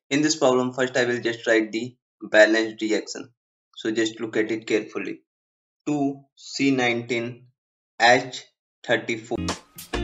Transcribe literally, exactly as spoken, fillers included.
In this problem, first I will just write the balanced reaction. So just look at it carefully. two C nineteen H thirty-four